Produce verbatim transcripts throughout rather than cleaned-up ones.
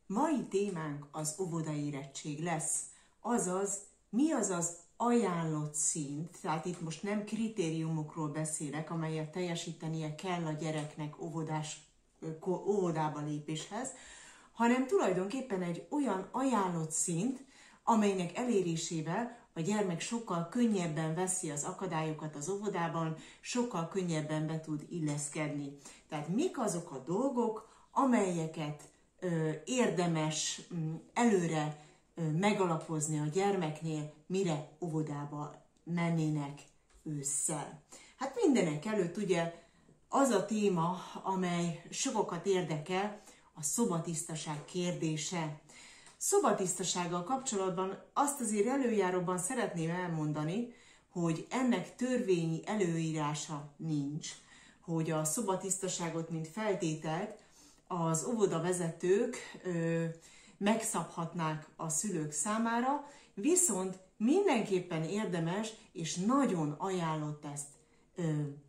Mai témánk az óvodaérettség lesz, azaz mi az az ajánlott szint, tehát itt most nem kritériumokról beszélek, amelyet teljesítenie kell a gyereknek óvodás, óvodába lépéshez, hanem tulajdonképpen egy olyan ajánlott szint, amelynek elérésével a gyermek sokkal könnyebben veszi az akadályokat az óvodában, sokkal könnyebben be tud illeszkedni. Tehát mik azok a dolgok, amelyeket ö, érdemes m, előre ö, megalapozni a gyermeknél, mire óvodába mennének ősszel. Hát mindenek előtt ugye az a téma, amely sokakat érdekel, a szobatisztaság kérdése. Szobatisztasággal kapcsolatban azt azért előjáróban szeretném elmondani, hogy ennek törvényi előírása nincs, hogy a szobatisztaságot, mint feltételt az óvodavezetők ö, megszabhatnák a szülők számára, viszont mindenképpen érdemes és nagyon ajánlott ezt ö,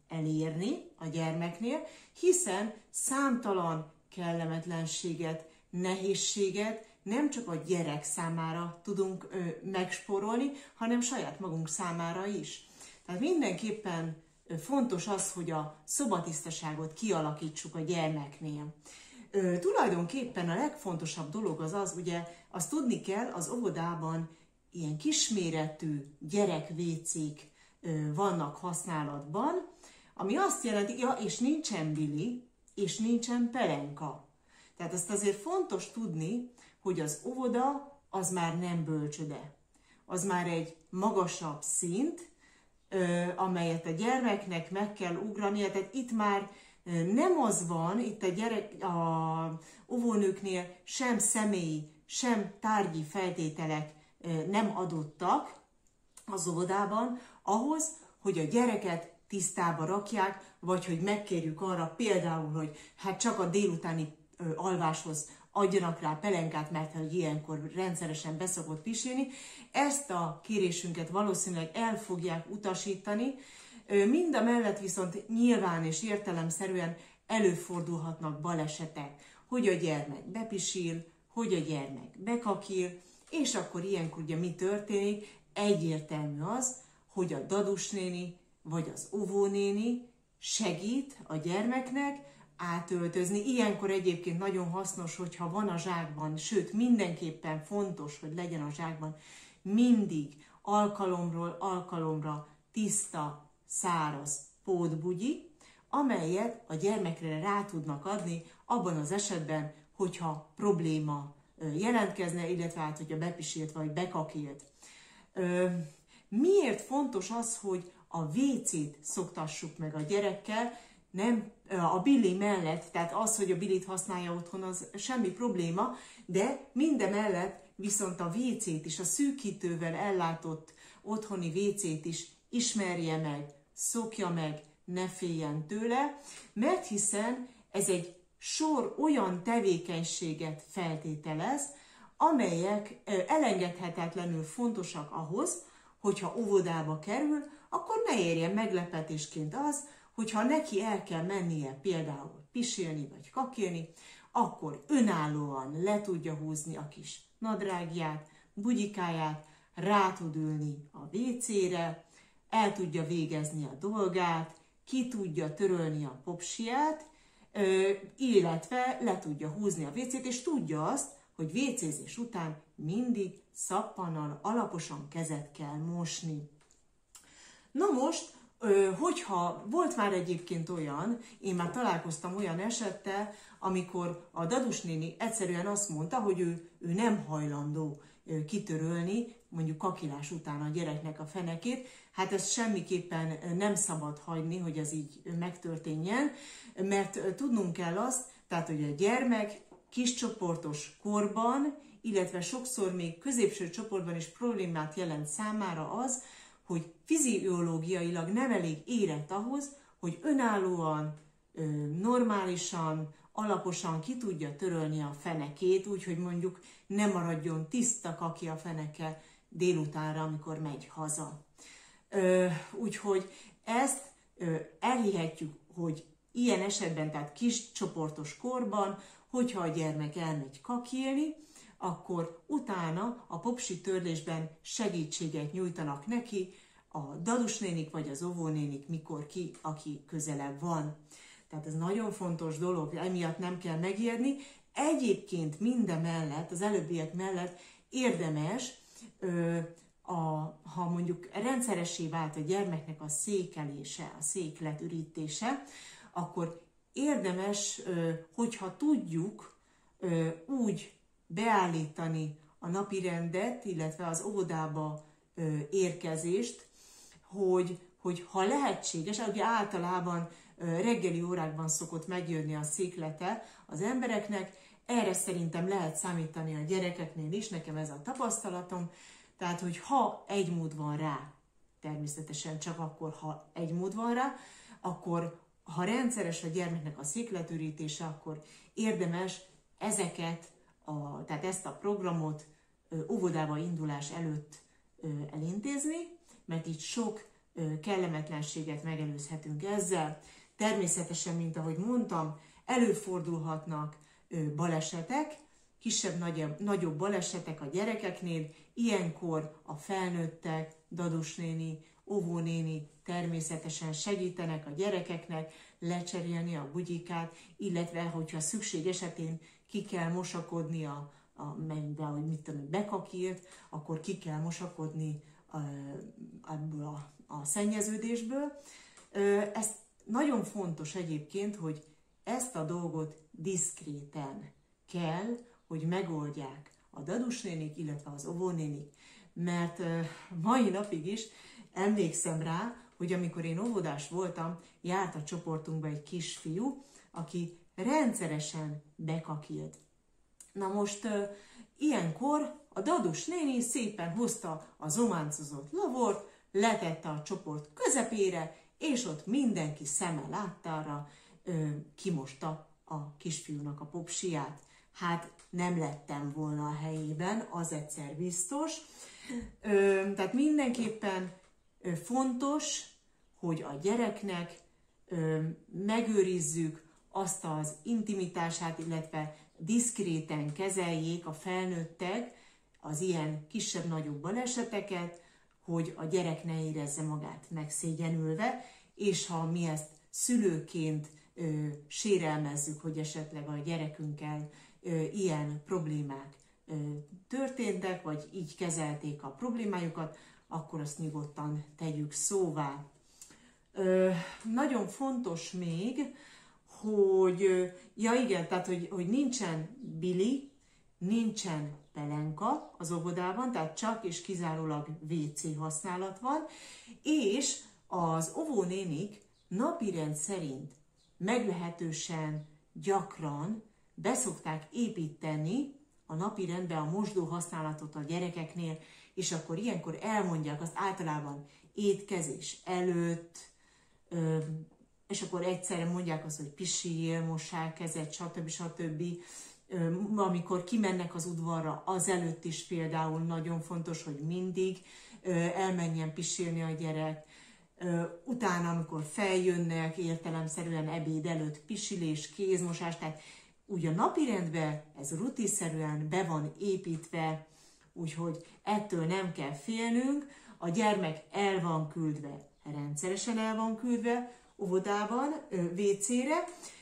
elérni a gyermeknél, hiszen számtalan kellemetlenséget, nehézséget nem csak a gyerek számára tudunk ö, megspórolni, hanem saját magunk számára is. Tehát mindenképpen ö, fontos az, hogy a szobatisztaságot kialakítsuk a gyermeknél. Ö, tulajdonképpen a legfontosabb dolog az az, ugye azt tudni kell, az óvodában ilyen kisméretű gyerekvécék ö, vannak használatban, ami azt jelenti, ja, és nincsen bili, és nincsen pelenka. Tehát azt azért fontos tudni, hogy az óvoda az már nem bölcsöde. Az már egy magasabb szint, amelyet a gyermeknek meg kell ugrania. Tehát itt már nem az van, itt a, gyerek, a óvónőknél sem személyi, sem tárgyi feltételek nem adottak az óvodában ahhoz, hogy a gyereket tisztába rakják, vagy hogy megkérjük arra például, hogy hát csak a délutáni ö, alváshoz adjanak rá pelenkát, mert hogy ilyenkor rendszeresen beszokott pisilni. Ezt a kérésünket valószínűleg el fogják utasítani, mind a mellett viszont nyilván és értelemszerűen előfordulhatnak balesetek, hogy a gyermek bepisil, hogy a gyermek bekakil, és akkor ilyenkor ugye mi történik? Egyértelmű az, hogy a dadusnéni vagy az óvónéni segít a gyermeknek átöltözni. Ilyenkor egyébként nagyon hasznos, hogyha van a zsákban, sőt mindenképpen fontos, hogy legyen a zsákban mindig alkalomról alkalomra tiszta, száraz pótbugyi, amelyet a gyermekre rá tudnak adni abban az esetben, hogyha probléma jelentkezne, illetve hát, hogyha bepisilt vagy bekakilt. Miért fontos az, hogy a vécét szoktassuk meg a gyerekkel, nem a bili mellett, tehát az, hogy a bilit használja otthon, az semmi probléma, de mindemellett viszont a vécét is, a szűkítővel ellátott otthoni vécét is ismerje meg, szokja meg, ne féljen tőle, mert hiszen ez egy sor olyan tevékenységet feltételez, amelyek elengedhetetlenül fontosak ahhoz, hogyha óvodába kerül, akkor ne érjen meglepetésként az, hogyha neki el kell mennie például pisilni vagy kakilni, akkor önállóan le tudja húzni a kis nadrágját, bugyikáját, rá tud ülni a vécére, el tudja végezni a dolgát, ki tudja törölni a popsiát, illetve le tudja húzni a vécét, és tudja azt, hogy vécézés után mindig szappannal alaposan kezet kell mosni. Na most, hogyha volt már egyébként olyan, én már találkoztam olyan esettel, amikor a dadusnéni egyszerűen azt mondta, hogy ő, ő nem hajlandó kitörölni, mondjuk kakilás után a gyereknek a fenekét, hát ezt semmiképpen nem szabad hagyni, hogy ez így megtörténjen, mert tudnunk kell azt, tehát hogy a gyermek kiscsoportos korban, illetve sokszor még középső csoportban is problémát jelent számára az, hogy fiziológiailag nem elég érett ahhoz, hogy önállóan, normálisan, alaposan ki tudja törölni a fenekét, úgyhogy mondjuk ne maradjon tiszta kaki a feneke délutánra, amikor megy haza. Úgyhogy ezt elhihetjük, hogy ilyen esetben, tehát kis csoportos korban, hogyha a gyermek elmegy kakélni, akkor utána a popsi törlésben segítséget nyújtanak neki a dadusnénik vagy az óvónénik, mikor ki, aki közelebb van. Tehát ez nagyon fontos dolog, emiatt nem kell megijedni. Egyébként mindemellett, az előbbiek mellett érdemes, ö, a, ha mondjuk rendszeressé vált a gyermeknek a székelése, a széklet ürítése, akkor érdemes, ö, hogyha tudjuk, ö, úgy beállítani a napirendet, illetve az óvodába ö, érkezést, hogy, hogy ha lehetséges, ugye általában ö, reggeli órákban szokott megjönni a széklete az embereknek, erre szerintem lehet számítani a gyerekeknél is, nekem ez a tapasztalatom, tehát, hogy ha egy mód van rá, természetesen csak akkor, ha egy mód van rá, akkor ha rendszeres a gyermeknek a székletürítése, akkor érdemes ezeket, a, tehát ezt a programot ö, óvodába indulás előtt ö, elintézni, mert így sok ö, kellemetlenséget megelőzhetünk ezzel. Természetesen, mint ahogy mondtam, előfordulhatnak ö, balesetek, kisebb-nagyobb nagyobb balesetek a gyerekeknél, ilyenkor a felnőttek, dadusnéni, óvónéni természetesen segítenek a gyerekeknek lecserélni a bugyikát, illetve, hogyha szükség esetén ki kell mosakodni, a, a mennybe, hogy mit tudom, bekakírt, akkor ki kell mosakodni ebből a, a szennyeződésből. Ez nagyon fontos egyébként, hogy ezt a dolgot diszkréten kell, hogy megoldják a dadusnénik, illetve az óvónénik, mert mai napig is emlékszem rá, hogy amikor én óvodás voltam, járt a csoportunkba egy kisfiú, aki rendszeresen bekakilt. Na most uh, ilyenkor a dadus néni szépen hozta a zománcozott lavort, letette a csoport közepére, és ott mindenki szeme láttára uh, kimosta a kisfiúnak a popsiját. Hát nem lettem volna a helyében, az egyszer biztos. Uh, tehát mindenképpen uh, fontos, hogy a gyereknek uh, megőrizzük azt az intimitását, illetve diszkréten kezeljék a felnőttek az ilyen kisebb-nagyobb baleseteket, hogy a gyerek ne érezze magát megszégyenülve, és ha mi ezt szülőként ö, sérelmezzük, hogy esetleg a gyerekünkkel ö, ilyen problémák ö, történtek, vagy így kezelték a problémájukat, akkor azt nyugodtan tegyük szóvá. Ö, nagyon fontos még, hogy, ja igen, tehát, hogy, hogy nincsen bili, nincsen pelenka az óvodában, tehát csak és kizárólag vé cé használat van, és az óvónénik napirend szerint meglehetősen gyakran beszokták építeni a napirendbe a mosdó használatot a gyerekeknél, és akkor ilyenkor elmondják azt általában étkezés előtt, ö, és akkor egyszerre mondják azt, hogy pisiljél, mossál kezet, stb. stb. Amikor kimennek az udvarra, azelőtt is például nagyon fontos, hogy mindig elmenjen pisilni a gyerek. Utána, amikor feljönnek, értelemszerűen ebéd előtt pisilés, kézmosás, tehát úgy a napirendben ez rutinszerűen be van építve, úgyhogy ettől nem kell félnünk. A gyermek el van küldve, rendszeresen el van küldve, óvodában, vé cére,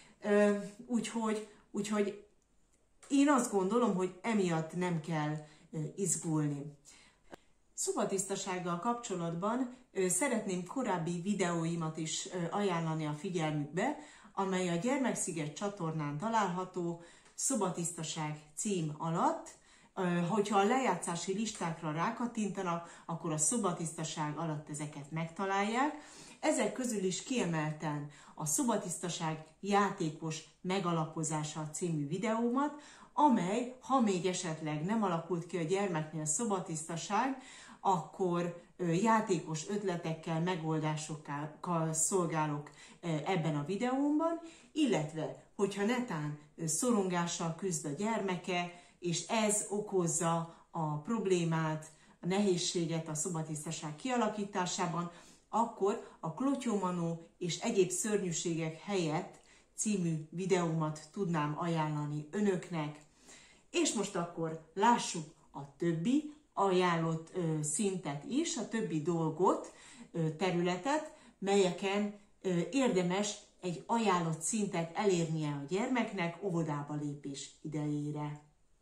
úgyhogy, úgyhogy én azt gondolom, hogy emiatt nem kell izgulni. Szobatisztasággal kapcsolatban szeretném korábbi videóimat is ajánlani a figyelmükbe, amely a Gyermeksziget csatornán található, Szobatisztaság cím alatt. Hogyha a lejátszási listákra rákattintanak, akkor a szobatisztaság alatt ezeket megtalálják. Ezek közül is kiemelten a Szobatisztaság játékos megalapozása című videómat, amely, ha még esetleg nem alakult ki a gyermeknél szobatisztaság, akkor játékos ötletekkel, megoldásokkal szolgálok ebben a videómban, illetve, hogyha netán szorongással küzd a gyermeke, és ez okozza a problémát, a nehézséget a szobatisztaság kialakításában, akkor a klotyómanó és egyéb szörnyűségek helyett című videómat tudnám ajánlani önöknek. És most akkor lássuk a többi ajánlott ö, szintet is, a többi dolgot, ö, területet, melyeken ö, érdemes egy ajánlott szintet elérnie a gyermeknek óvodába lépés idejére.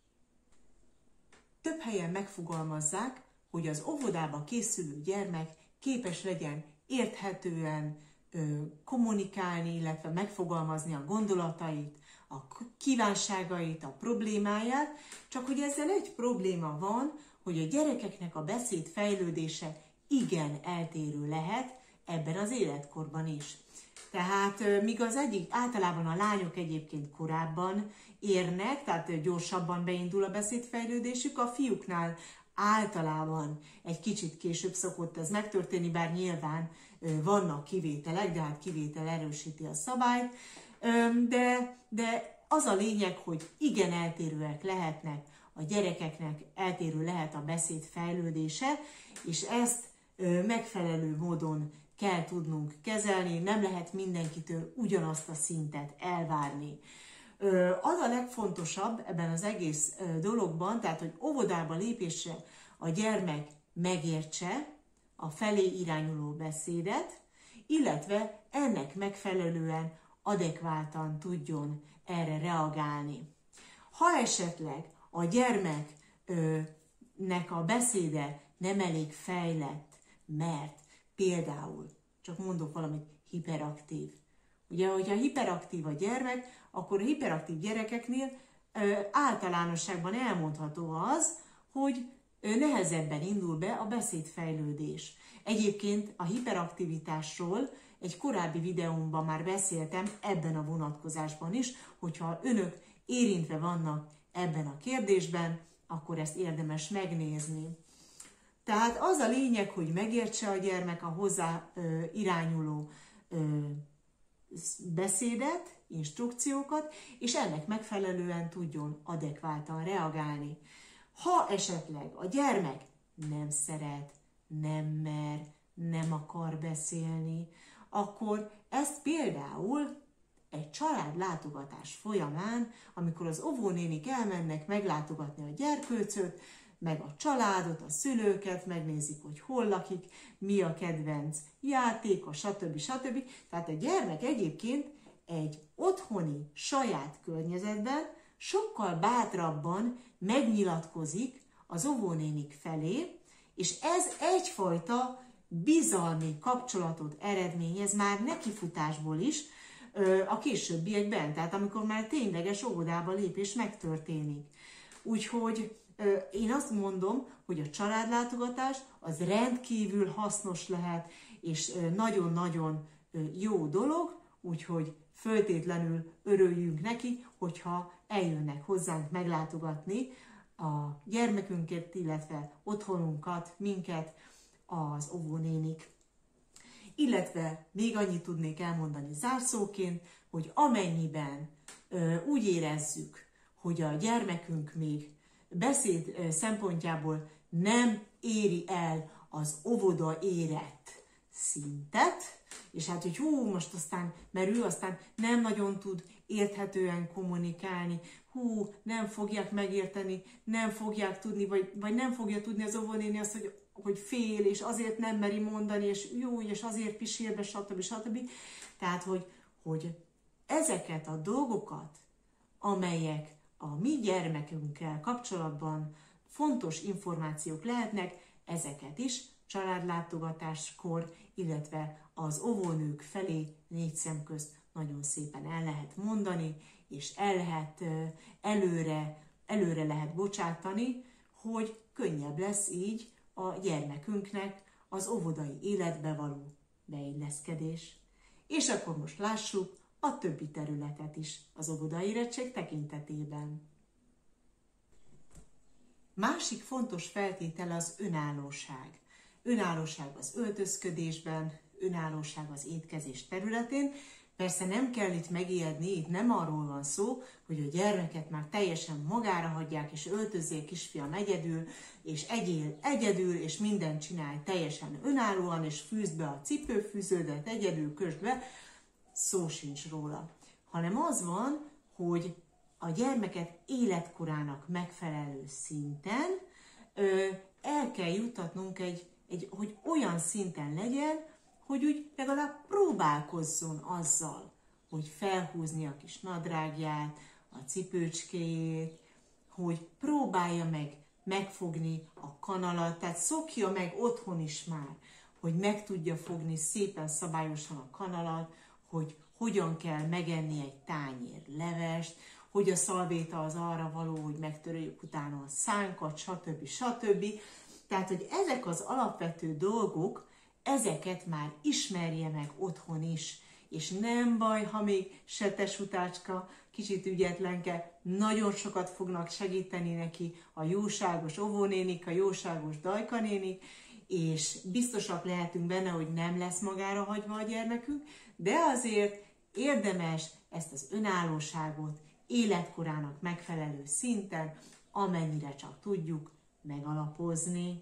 Több helyen megfogalmazzák, hogy az óvodába készülő gyermek képes legyen érthetően ö, kommunikálni, illetve megfogalmazni a gondolatait, a kívánságait, a problémáját, csak hogy ezzel egy probléma van, hogy a gyerekeknek a beszéd fejlődése igen eltérő lehet ebben az életkorban is. Tehát míg az egyik, általában a lányok egyébként korábban érnek, tehát gyorsabban beindul a beszédfejlődésük, a fiúknál általában egy kicsit később szokott ez megtörténni, bár nyilván vannak kivételek, de hát kivétel erősíti a szabályt, de, de az a lényeg, hogy igen eltérőek lehetnek a gyerekeknek, eltérő lehet a beszéd fejlődése, és ezt megfelelő módon kell tudnunk kezelni, nem lehet mindenkitől ugyanazt a szintet elvárni. Az a legfontosabb ebben az egész dologban, tehát hogy óvodába lépésre a gyermek megértse a felé irányuló beszédet, illetve ennek megfelelően adekváltan tudjon erre reagálni. Ha esetleg a gyermeknek a beszéde nem elég fejlett, mert például, csak mondok valamit, hiperaktív. Ugye, hogyha hiperaktív a gyermek, akkor a hiperaktív gyerekeknél ö, általánosságban elmondható az, hogy ö, nehezebben indul be a beszédfejlődés. Egyébként a hiperaktivitásról egy korábbi videómban már beszéltem ebben a vonatkozásban is, hogyha önök érintve vannak ebben a kérdésben, akkor ezt érdemes megnézni. Tehát az a lényeg, hogy megértse a gyermek a hozzá ö, irányuló ö, beszédet, instrukciókat, és ennek megfelelően tudjon adekváltan reagálni. Ha esetleg a gyermek nem szeret, nem mer, nem akar beszélni, akkor ezt például egy családlátogatás folyamán, amikor az óvónénik elmennek meglátogatni a gyerkőcöt, meg a családot, a szülőket, megnézik, hogy hol lakik, mi a kedvenc játéka, stb. stb. Tehát a gyermek egyébként egy otthoni, saját környezetben sokkal bátrabban megnyilatkozik az óvónénik felé, és ez egyfajta bizalmi kapcsolatot eredményez már nekifutásból is a későbbiekben, tehát amikor már tényleges óvodába lépés megtörténik. Úgyhogy én azt mondom, hogy a családlátogatás az rendkívül hasznos lehet, és nagyon-nagyon jó dolog, úgyhogy föltétlenül örüljünk neki, hogyha eljönnek hozzánk meglátogatni a gyermekünket, illetve otthonunkat, minket, az óvónénik. Illetve még annyit tudnék elmondani zárszóként, hogy amennyiben ö, úgy érezzük, hogy a gyermekünk még beszéd szempontjából nem éri el az óvoda érett szintet, és hát, hogy hú, most aztán, mert ő aztán nem nagyon tud érthetően kommunikálni, hú, nem fogják megérteni, nem fogják tudni, vagy, vagy nem fogja tudni az óvónéni azt, hogy, hogy fél, és azért nem meri mondani, és jó, és azért pisil be, stb. stb. Tehát, hogy, hogy ezeket a dolgokat, amelyek a mi gyermekünkkel kapcsolatban fontos információk lehetnek, ezeket is családlátogatáskor, illetve az óvónők felé négy szem közt nagyon szépen el lehet mondani, és el lehet, előre, előre lehet bocsátani, hogy könnyebb lesz így a gyermekünknek az óvodai életbe való beilleszkedés. És akkor most lássuk a többi területet is az óvodai érettség tekintetében. Másik fontos feltétele az önállóság. Önállóság az öltözködésben, önállóság az étkezés területén. Persze nem kell itt megijedni, itt nem arról van szó, hogy a gyermeket már teljesen magára hagyják, és öltözzék kisfiam egyedül, és egyél egyedül, és mindent csinálj teljesen önállóan, és fűzd be a cipőfűződet, egyedül kösd be, szó sincs róla. hanem az van, hogy a gyermeket életkorának megfelelő szinten ö, el kell juttatnunk egy, egy, hogy olyan szinten legyen, hogy úgy legalább próbálkozzon azzal, hogy felhúzni a kis nadrágját, a cipőcskéjét, hogy próbálja meg megfogni a kanalat, tehát szokja meg otthon is már, hogy meg tudja fogni szépen szabályosan a kanalat, hogy hogyan kell megenni egy tányér levest, hogy a szalvéta az arra való, hogy megtöröljük utána a szánkat, stb. stb. Tehát, hogy ezek az alapvető dolgok, ezeket már ismerje meg otthon is, és nem baj, ha még setes utácska, kicsit ügyetlenke, nagyon sokat fognak segíteni neki a jóságos óvónénik, a jóságos dajkanénik, és biztosak lehetünk benne, hogy nem lesz magára hagyva a gyermekünk, de azért érdemes ezt az önállóságot életkorának megfelelő szinten, amennyire csak tudjuk, megalapozni.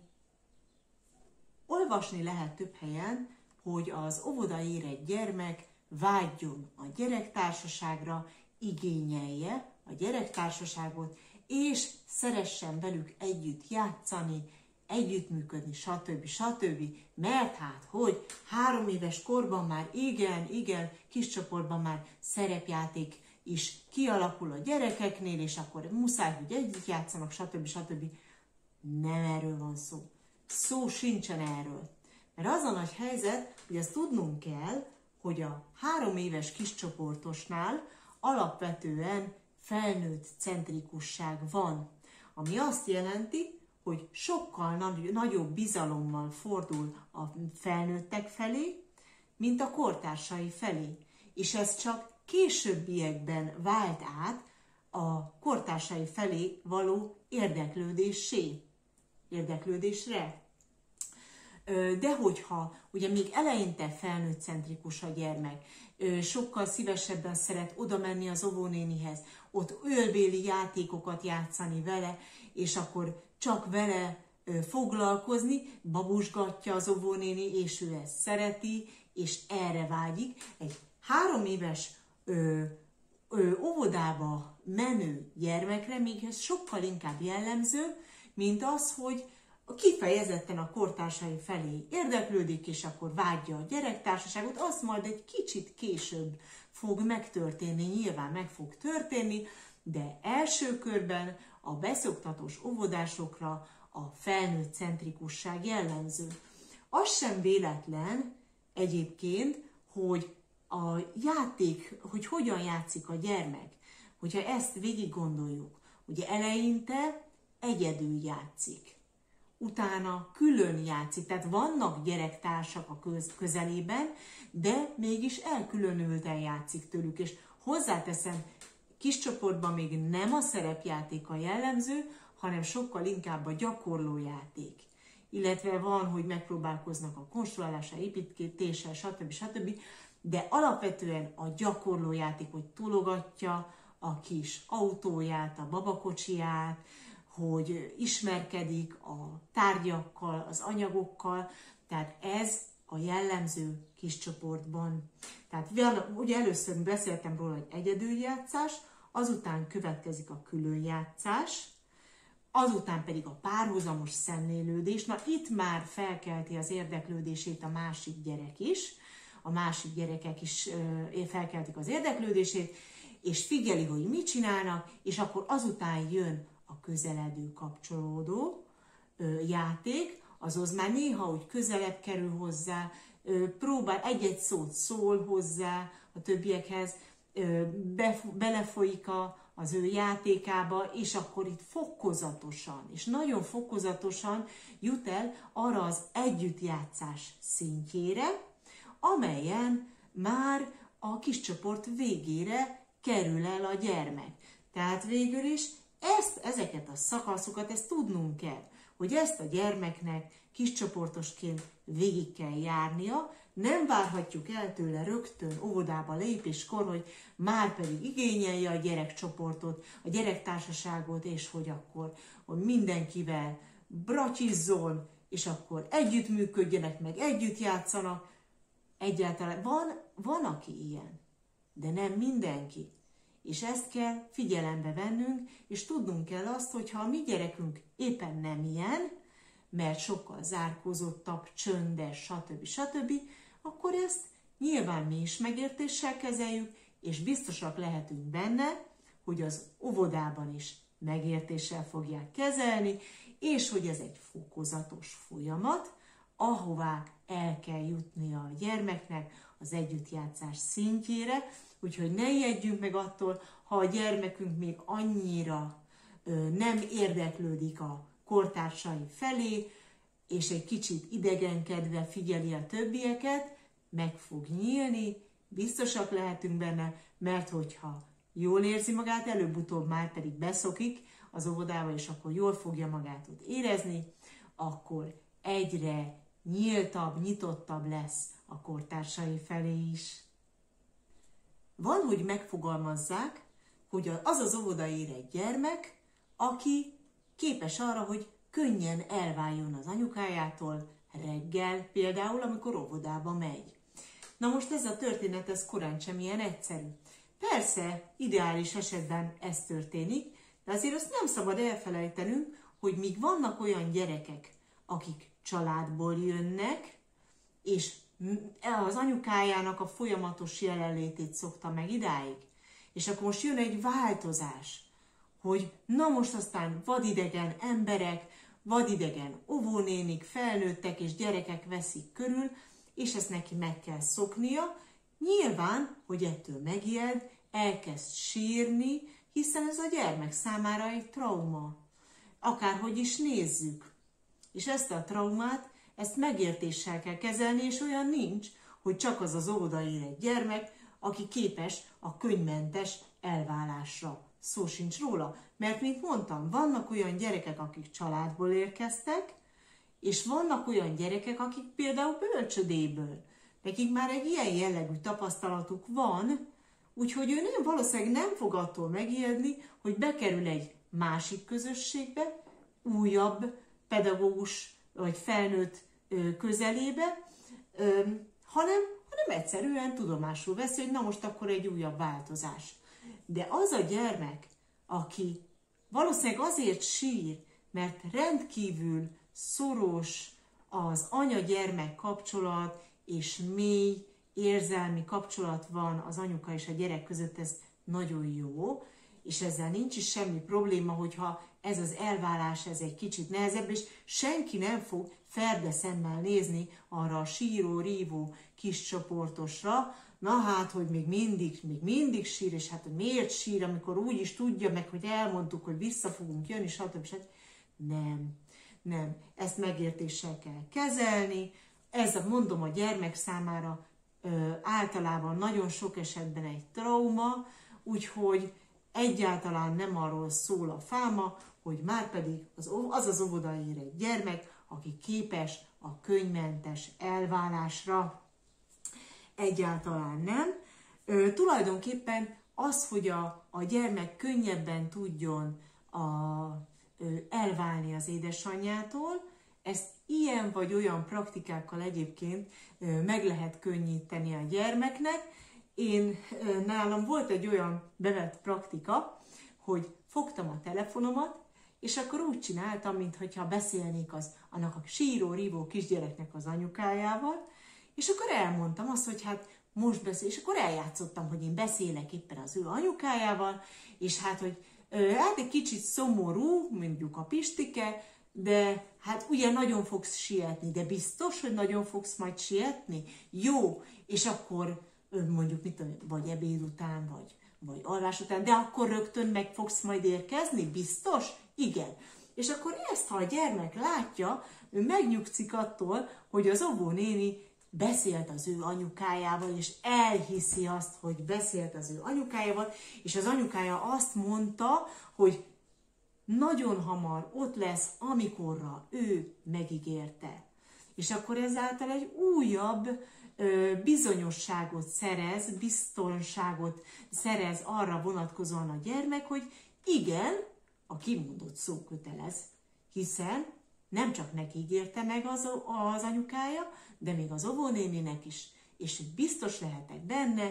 Olvasni lehet több helyen, hogy az óvodai érett gyermek vágyjon a gyerektársaságra, igényelje a gyerektársaságot, és szeressen velük együtt játszani, együttműködni, stb. stb. Mert hát, hogy három éves korban már igen, igen, kis csoportban már szerepjáték is kialakul a gyerekeknél, és akkor muszáj, hogy együtt játszanak, stb. stb. Nem erről van szó. Szó sincsen erről. Mert az a nagy helyzet, hogy azt tudnunk kell, hogy a három éves kiscsoportosnál alapvetően felnőtt centrikusság van, ami azt jelenti, hogy sokkal nagy, nagyobb bizalommal fordul a felnőttek felé, mint a kortársai felé. És ez csak későbbiekben vált át a kortársai felé való érdeklődésé, érdeklődésre. De hogyha ugye még eleinte felnőtt centrikus a gyermek, sokkal szívesebben szeret oda menni az óvónénihez, ott ölbéli játékokat játszani vele, és akkor csak vele foglalkozni, babusgatja az óvónéni, és ő ezt szereti, és erre vágyik. Egy három éves ö, ö, óvodába menő gyermekre még ez sokkal inkább jellemző, mint az, hogy kifejezetten a kortársai felé érdeklődik, és akkor vágyja a gyerektársaságot, az majd egy kicsit később fog megtörténni, nyilván meg fog történni, de első körben a beszoktatós óvodásokra a felnőtt centrikusság jellemző. Az sem véletlen egyébként, hogy a játék, hogy hogyan játszik a gyermek, hogyha ezt végig gondoljuk, ugye eleinte egyedül játszik, utána külön játszik, tehát vannak gyerektársak a köz- közelében, de mégis elkülönülten játszik tőlük, és hozzáteszem, kis csoportban még nem a szerepjáték a jellemző, hanem sokkal inkább a gyakorlójáték. Illetve van, hogy megpróbálkoznak a konstruálással, építéssel, stb. stb. De alapvetően a gyakorlójáték, hogy tologatja a kis autóját, a babakocsiját, hogy ismerkedik a tárgyakkal, az anyagokkal, tehát ez a jellemző kis csoportban. Tehát ugye először beszéltem róla, hogy egyedüljátszás, azután következik a különjátszás, azután pedig a párhuzamos szemlélődés. Na itt már felkelti az érdeklődését a másik gyerek is, a másik gyerekek is felkeltik az érdeklődését, és figyeli, hogy mit csinálnak, és akkor azután jön a közeledő kapcsolódó ö, játék, azaz már néha úgy közelebb kerül hozzá, ö, próbál egy-egy szót szól hozzá a többiekhez, ö, be, belefolyik a, az ő játékába, és akkor itt fokozatosan, és nagyon fokozatosan jut el arra az együttjátszás szintjére, amelyen már a kis csoport végére kerül el a gyermek. Tehát végül is ezt, ezeket a szakaszokat, ezt tudnunk kell, hogy ezt a gyermeknek kiscsoportosként végig kell járnia, nem várhatjuk el tőle rögtön óvodába lépéskor, hogy már pedig igényelje a gyerekcsoportot, a gyerektársaságot, és hogy akkor hogy mindenkivel bratyizzon, és akkor együttműködjenek, meg együtt játszanak. Egyáltalán van, van, aki ilyen. de nem mindenki. És ezt kell figyelembe vennünk, és tudnunk kell azt, hogy ha a mi gyerekünk éppen nem ilyen, mert sokkal zárkózottabb, csöndes, stb. stb., akkor ezt nyilván mi is megértéssel kezeljük, és biztosak lehetünk benne, hogy az óvodában is megértéssel fogják kezelni, és hogy ez egy fokozatos folyamat, ahová el kell jutnia a gyermeknek az együttjátszás szintjére, úgyhogy ne ijedjünk meg attól, ha a gyermekünk még annyira ö, nem érdeklődik a kortársai felé, és egy kicsit idegenkedve figyeli a többieket, meg fog nyílni, biztosak lehetünk benne, mert hogyha jól érzi magát, előbb-utóbb már pedig beszokik az óvodába, és akkor jól fogja magát ott érezni, akkor egyre nyíltabb, nyitottabb lesz a kortársai felé is. Van, hogy megfogalmazzák, hogy az az óvodai érett gyermek, aki képes arra, hogy könnyen elváljon az anyukájától reggel, például, amikor óvodába megy. Na most ez a történet, ez korán sem ilyen egyszerű. Persze, ideális esetben ez történik, de azért azt nem szabad elfelejtenünk, hogy míg vannak olyan gyerekek, akik családból jönnek, és az anyukájának a folyamatos jelenlétét szokta meg idáig, és akkor most jön egy változás, hogy na most aztán vadidegen emberek, vadidegen óvónénik, felnőttek és gyerekek veszik körül, és ezt neki meg kell szoknia. Nyilván, hogy ettől megijed, elkezd sírni, hiszen ez a gyermek számára egy trauma. Akárhogy is nézzük. És ezt a traumát, ezt megértéssel kell kezelni, és olyan nincs, hogy csak az az óvodai érett gyermek, aki képes a könnymentes elválásra. Szó sincs róla. Mert, mint mondtam, vannak olyan gyerekek, akik családból érkeztek, és vannak olyan gyerekek, akik például bölcsödéből. Nekik már egy ilyen jellegű tapasztalatuk van, úgyhogy ő nem, valószínűleg nem fog attól megijedni, hogy bekerül egy másik közösségbe, újabb pedagógus vagy felnőtt közelébe, hanem, hanem egyszerűen tudomásul veszi, hogy na most akkor egy újabb változás. De az a gyermek, aki valószínűleg azért sír, mert rendkívül szoros az anya-gyermek kapcsolat, és mély érzelmi kapcsolat van az anyuka és a gyerek között, ez nagyon jó, és ezzel nincs is semmi probléma, hogyha ez az elválás, ez egy kicsit nehezebb, és senki nem fog ferde szemmel nézni arra a síró, rívó kis csoportosra, na hát, hogy még mindig, még mindig sír, és hát miért sír, amikor úgy is tudja meg, hogy elmondtuk, hogy vissza fogunk jönni, stb. stb. Nem, nem, ezt megértéssel kell kezelni, ez, mondom, a gyermek számára ö, általában nagyon sok esetben egy trauma, úgyhogy egyáltalán nem arról szól a fáma, hogy márpedig az az, az óvodai érett gyermek, aki képes a könnymentes elválásra. Egyáltalán nem. Ö, tulajdonképpen az, hogy a, a gyermek könnyebben tudjon a, ö, elválni az édesanyjától, ezt ilyen vagy olyan praktikákkal egyébként ö, meg lehet könnyíteni a gyermeknek. Én, ö, nálam volt egy olyan bevett praktika, hogy fogtam a telefonomat, és akkor úgy csináltam, mintha beszélnék az, annak a síró, rívó kisgyereknek az anyukájával, és akkor elmondtam azt, hogy hát most beszél, és akkor eljátszottam, hogy én beszélek éppen az ő anyukájával, és hát, hogy hát egy kicsit szomorú, mondjuk a Pistike, de hát ugye nagyon fogsz sietni, de biztos, hogy nagyon fogsz majd sietni? Jó, és akkor mondjuk mit tudom, vagy ebéd után, vagy, vagy alvás után, de akkor rögtön meg fogsz majd érkezni? Biztos? Igen. És akkor ezt, ha a gyermek látja, ő megnyugszik attól, hogy az óvónéni beszélt az ő anyukájával, és elhiszi azt, hogy beszélt az ő anyukájával, és az anyukája azt mondta, hogy nagyon hamar ott lesz, amikorra ő megígérte. És akkor ezáltal egy újabb ö, bizonyosságot szerez, biztonságot szerez arra vonatkozóan a gyermek, hogy igen, a kimondott szó kötelez, hiszen nem csak neki ígérte meg az, az anyukája, de még az óvónéninek is. És biztos lehetek benne,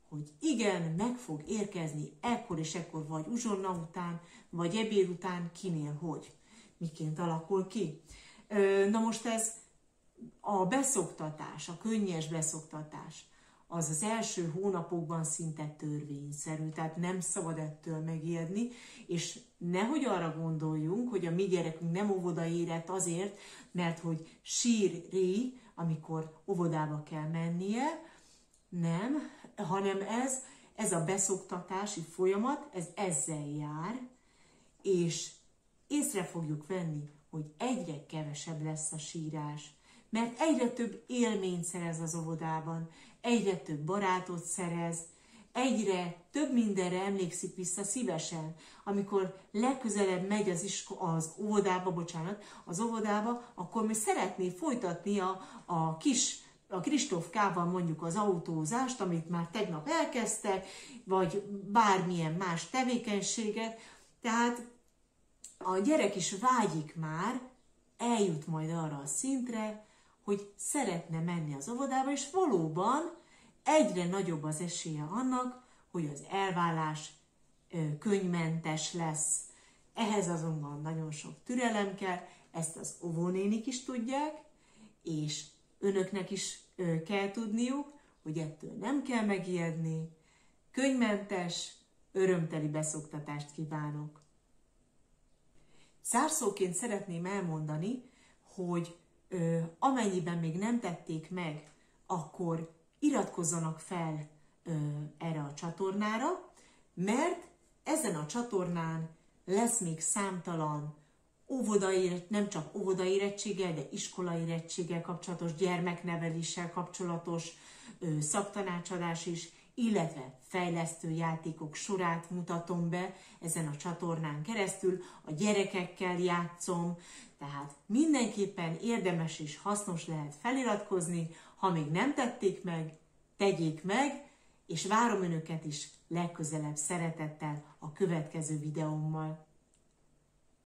hogy igen, meg fog érkezni ekkor és ekkor, vagy uzsonna után, vagy ebéd után, kinél hogy, miként alakul ki. Na most ez a beszoktatás, a könnyes beszoktatás, az az első hónapokban szinte törvényszerű, tehát nem szabad ettől megijedni, és nehogy arra gondoljunk, hogy a mi gyerekünk nem óvoda érett azért, mert hogy sír-ri, amikor óvodába kell mennie, nem, hanem ez, ez a beszoktatási folyamat, ez ezzel jár, és észre fogjuk venni, hogy egyre kevesebb lesz a sírás, mert egyre több élményt szerez az óvodában, egyre több barátot szerez, egyre több mindenre emlékszik vissza szívesen. Amikor legközelebb megy az, isko- az óvodába, bocsánat, az óvodába, akkor még szeretné folytatni a, a kis, a Kristófkával mondjuk az autózást, amit már tegnap elkezdtek, vagy bármilyen más tevékenységet. Tehát a gyerek is vágyik már, eljut majd arra a szintre, hogy szeretne menni az óvodába, és valóban egyre nagyobb az esélye annak, hogy az elválás könnymentes lesz. Ehhez azonban nagyon sok türelem kell, ezt az óvónénik is tudják, és önöknek is kell tudniuk, hogy ettől nem kell megijedni. Könnymentes, örömteli beszoktatást kívánok! Zárszóként szeretném elmondani, hogy ö, amennyiben még nem tették meg, akkor iratkozzanak fel ö, erre a csatornára, mert ezen a csatornán lesz még számtalan óvodai, nem csak óvodaérettséggel, de iskolaérettséggel kapcsolatos, gyermekneveléssel kapcsolatos ö, szaktanácsadás is, illetve fejlesztő játékok sorát mutatom be ezen a csatornán keresztül, a gyerekekkel játszom, tehát mindenképpen érdemes és hasznos lehet feliratkozni, ha még nem tették meg, tegyék meg, és várom önöket is legközelebb szeretettel a következő videómmal.